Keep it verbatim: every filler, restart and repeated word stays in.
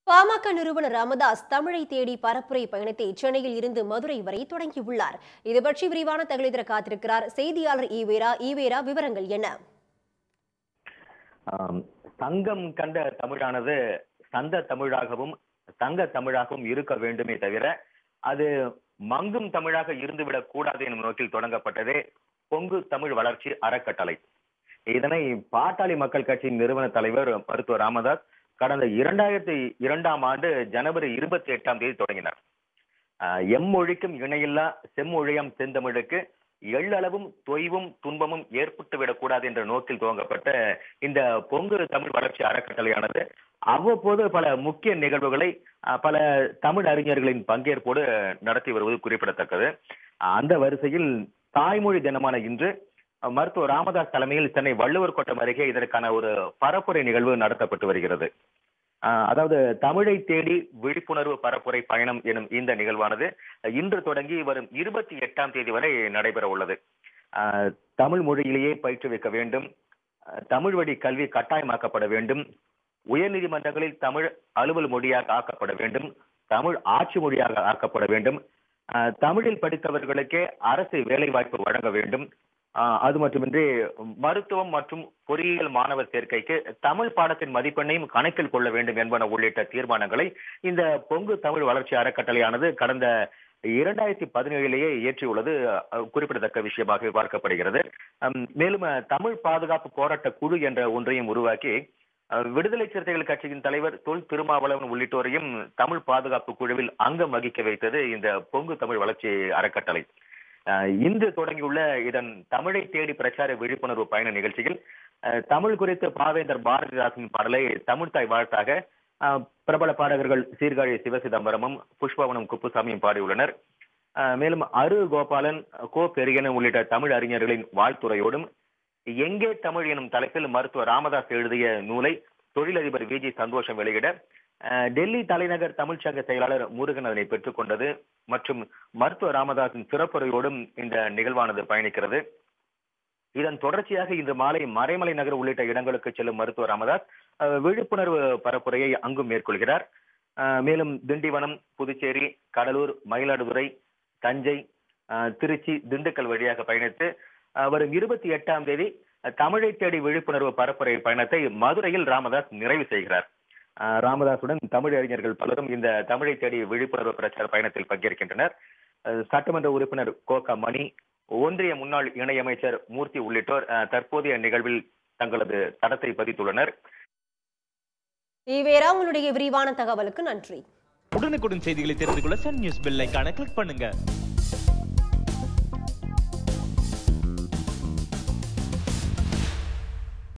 பாமக நிறுவனர் ராமதாஸ் தமிழை தேடி பரப்புரை பயணத்தை சென்னையில் இருந்து மதுரை வரை தொடங்கியுள்ளார். இது பற்றி விரிவான தகவலை தர காத்திருக்கிறார் செய்தியாளர் ஈவேரா. ஈவேரா, விவரங்கள் என்ன? சங்கம் கண்ட தமிழானது சந்த தமிழாகவும் தங்க தமிழாகவும் இருக்க வேண்டுமே தவிர அது மங்கும் தமிழாக இருந்துவிடக் கூடாது எனும் நோக்கில் தொடங்கப்பட்டதே பொங்கு தமிழ் வளர்ச்சி அறக்கட்டளை. இதனை பாட்டாளி மக்கள் கட்சியின் நிறுவன தலைவர் மருத்துவர் ராமதாஸ் கடந்த இரண்டாயிரத்தி இரண்டாம் ஆண்டு ஜனவரி இருபத்தி எட்டாம் தேதி தொடங்கினார். எம்மொழிக்கும் இணையில்லா செம்மொழியம் செந்தமிழுக்கு எள்ளளவும் தொய்வும் துன்பமும் ஏற்பட்டுவிடக் கூடாது என்ற நோக்கில் துவங்கப்பட்ட இந்த பொங்கு தமிழ் வளர்ச்சி அறக்கட்டளையானது அவ்வப்போது பல முக்கிய நிகழ்வுகளை பல தமிழ் அறிஞர்களின் பங்கேற்போடு நடத்தி வருவது குறிப்பிடத்தக்கது. அந்த வரிசையில் தாய்மொழி தினமான இன்று மருத்துவர் ராமதாஸ் தலைமையில் சென்னை வள்ளுவர் கோட்டம் அருகே இதற்கான ஒரு பரப்புரை நிகழ்வு நடத்தப்பட்டு வருகிறது. அதாவது தமிழை தேடி விழிப்புணர்வு பரப்புரை பயணம் எனும் இந்த நிகழ்வானது இன்று தொடங்கி வரும் இருபத்தி எட்டாம் தேதி வரை நடைபெற உள்ளது. தமிழ் மொழியிலேயே பயிற்றுவிக்க வேண்டும், தமிழ் வழி கல்வி கட்டாயமாக்கப்பட வேண்டும், உயர்நீதிமன்றங்களில் தமிழ் அலுவல் மொழியாக ஆக்கப்பட வேண்டும், தமிழ் ஆட்சி மொழியாக ஆக்கப்பட வேண்டும், தமிழில் படித்தவர்களுக்கே அரசு வேலை வாய்ப்பு வழங்க வேண்டும், அது மட்டுமின்றி மருத்துவம் மற்றும் பொறியியல் மாணவர் சேர்க்கைக்கு தமிழ் பாடத்தின் மதிப்பெண்ணையும் கணக்கில் கொள்ள வேண்டும் என்பன உள்ளிட்ட தீர்மானங்களை இந்த பொங்கு தமிழ் வளர்ச்சி அறக்கட்டளையானது கடந்த இரண்டாயிரத்தி பதினேழிலேயே இயற்றியுள்ளது குறிப்பிடத்தக்க விஷயமாக பார்க்கப்படுகிறது. மேலும் தமிழ் பாதுகாப்பு போராட்ட குழு என்ற ஒன்றையும் உருவாக்கி விடுதலை சிறுத்தைகள் கட்சியின் தலைவர் தொல் திருமாவளவன் உள்ளிட்டோரையும் தமிழ் பாதுகாப்பு குழுவில் அங்கம் வகிக்க வைத்தது இந்த பொங்கு தமிழ் வளர்ச்சி அறக்கட்டளை. இன்று தொடங்கியுள்ள இதன் தமிழை தேடி பிரச்சார விழிப்புணர்வு பயண நிகழ்ச்சியில் தமிழ் குறித்து பாவேந்தர் பாரதிதாசன் பாடலை தமிழ்தாய் வாழ்த்தாக பிரபல பாடகர்கள் சீர்காழி சிவசிதம்பரமும் புஷ்பவனம் குப்புசாமியும் பாடியுள்ளனர். மேலும் அரு கோபாலன், கோ பெரியன் உள்ளிட்ட தமிழ் அறிஞர்களின் வாழ்த்துறையோடும் எங்கே தமிழ் எனும் தலைப்பில் மருத்துவர் ராமதாஸ் எழுதிய நூலை தொழிலதிபர் வி ஜி சந்தோஷம் வெளியிட டெல்லி தலைநகர் தமிழ்ச்சங்க செயலாளர் முருகன் அதனை பெற்றுக் கொண்டது மற்றும் மருத்துவர் ராமதாஸின் சிறப்புரையோடும் இந்த நிகழ்வானது பயணிக்கிறது. இதன் தொடர்ச்சியாக இன்று மாலை மறைமலை நகர் உள்ளிட்ட இடங்களுக்கு செல்லும் மருத்துவர் ராமதாஸ் விழிப்புணர்வு பரப்புரையை அங்கும் மேற்கொள்கிறார். மேலும் திண்டிவனம், புதுச்சேரி, கடலூர், மயிலாடுதுறை, தஞ்சை, திருச்சி, திண்டுக்கல் வழியாக பயணித்து வரும் இருபத்தி எட்டாம் தேதி தமிழை தேடி விழிப்புணர்வு பரப்புரை பயணத்தை மதுரையில் ராமதாஸ் நிறைவு செய்கிறார். ராமதாசுடன் தமிழ் அறிஞர்கள் பலரும் இந்த தமிழை தேடி விழிப்புணர்வு பிரச்சார பயணத்தில் பங்கேற்கின்றனர். சட்டமன்ற உறுப்பினர் கோகா மணி, ஒன்றிய முன்னாள் இணையமைச்சர் மூர்த்தி உள்ளிட்டோர் தற்போதைய நிகழ்வில் தங்களது தடத்தை பதித்துள்ளனர். ஈவேரா, உங்களுடைய விரிவான தகவலுக்கு நன்றி. உடனுக்குடன் செய்திகளை தெரிந்து கொள்ள சன் நியூஸ் பெல் ஐகானை கிளிக் பண்ணுங்க.